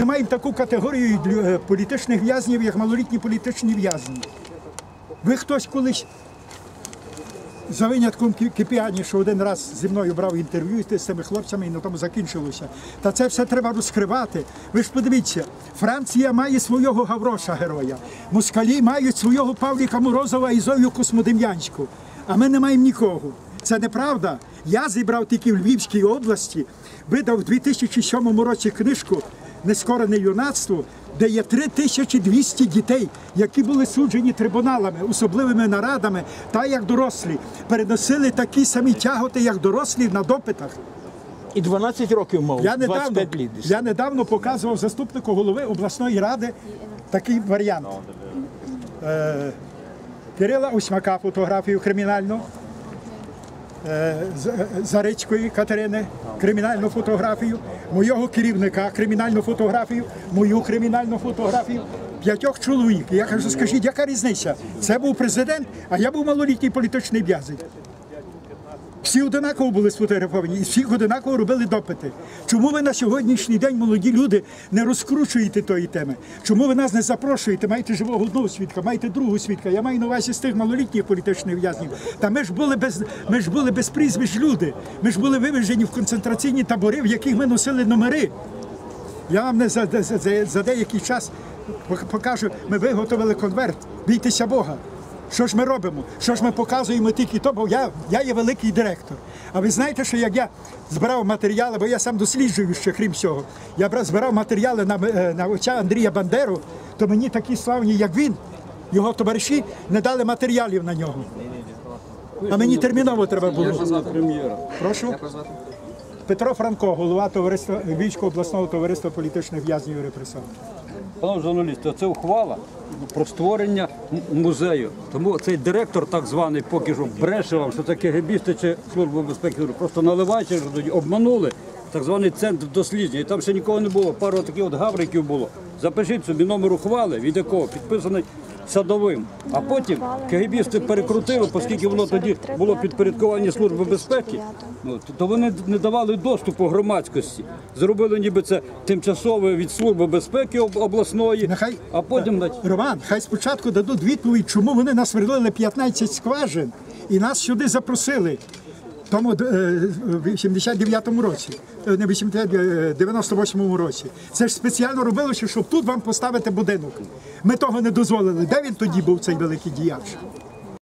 Ми маємо таку категорію політичних в'язнів, як малолітні політичні в'язні. Ви хтось колись, за винятком Кипіані, що один раз зі мною брав інтерв'ю з цими хлопцями і на тому закінчилося. Та це все треба розкривати. Ви ж подивіться, Франція має свого Гавроша героя, москалі мають свого Павліка Морозова і Зою Космодем'янську, а ми не маємо нікого. Це неправда. Я зібрав тільки в Львівській області, видав у 2007 році книжку «Нескорене юнацтво», де є 3200 дітей, які були суджені трибуналами, особливими нарадами, та як дорослі, переносили такі самі тяготи, як дорослі на допитах. І 12 років мав, 25 літ. Я недавно показував заступнику голови обласної ради такий варіант. Кирила Усьмака фотографію кримінальну, Зарицької Катерини кримінальну фотографію, мого керівника кримінальну фотографію, мою кримінальну фотографію, 5 чоловік. Я кажу, скажіть, яка різниця? Це був президент, а я був малолітній політичний в'язень. Всі одинаково були сфотографовані і всіх одинаково робили допити. Чому ви на сьогоднішній день, молоді люди, не розкручуєте тої теми? Чому ви нас не запрошуєте? Маєте живого одного свідка, маєте другого свідка. Я маю на увазі з тих малолітніх політичних в'язнів. Та ми ж були без прізвищ люди. Ми ж були вивезені в концентраційні табори, в яких ми носили номери. Я вам за деякий час покажу, ми виготовили конверт «Бійтеся Бога». Що ж ми робимо? Що ж ми показуємо тільки то, бо я є великий директор. А ви знаєте, що як я збирав матеріали, бо я сам досліджую ще, крім всього, я збирав матеріали на отця Андрія Бандеру, то мені такі славні, як він, його товариші, не дали матеріалів на нього. А мені терміново треба було. Прошу? Петро Франко, голова Львівського обласного товариства політичних в'язнів і репресованих. Пане журналісте, це ухвала про створення музею. Тому цей директор так званий поки що бреше вам, що це КГБісти чи Служба безпеки, просто наливаючи, обманули так званий центр дослідження. І там ще нікого не було, пару таких от гавриків було. Запишіть собі номер ухвали, від якого підписаний Садовим. А потім КГБісти перекрутили, оскільки воно тоді було підпорядкування Служби безпеки, то вони не давали доступу громадськості. Зробили ніби це тимчасове від Служби безпеки обласної, а потім... Роман, хай спочатку дадуть відповідь, чому вони насверлили 15 скважин і нас сюди запросили. Тому в 89-му році, не в 98-му році. Це ж спеціально робилося, щоб тут вам поставити будинок. Ми того не дозволили. Де він тоді був, цей великий діяч?